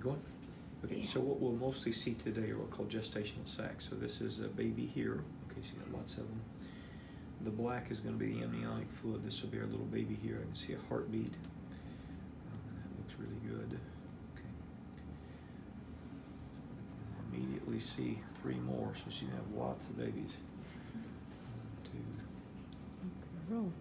going? Okay, Yeah. so what we'll mostly see today are what are called gestational sacs. So this is a baby here. Okay, so you got lots of them. The black is going to be the amniotic fluid. This will be our little baby here. I can see a heartbeat. That looks really good. Okay. So we can immediately see 3 more. So she's going to have lots of babies. 1, 2, Roll.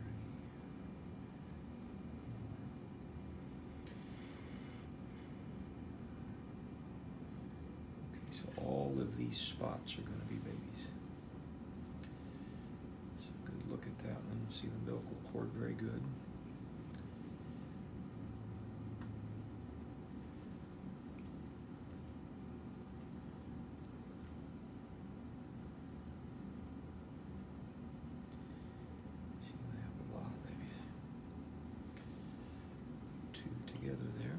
3. So all of these spots are going to be babies. So good look at that one. See the umbilical cord very good. See, they have a lot of babies. 2 together there.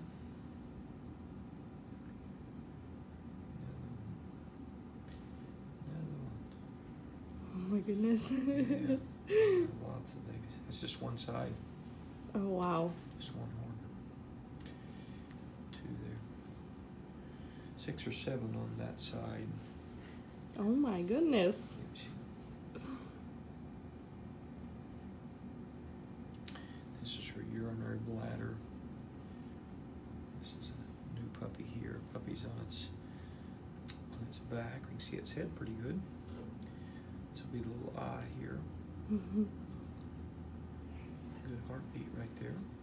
Oh my goodness. Yeah, lots of babies. It's just one side. Oh wow. Just one horn. 2 there. 6 or 7 on that side. Oh my goodness. This is her urinary bladder. This is a new puppy here. Puppy's on its back. We can see its head pretty good. This will be the little eye here. Good heartbeat right there.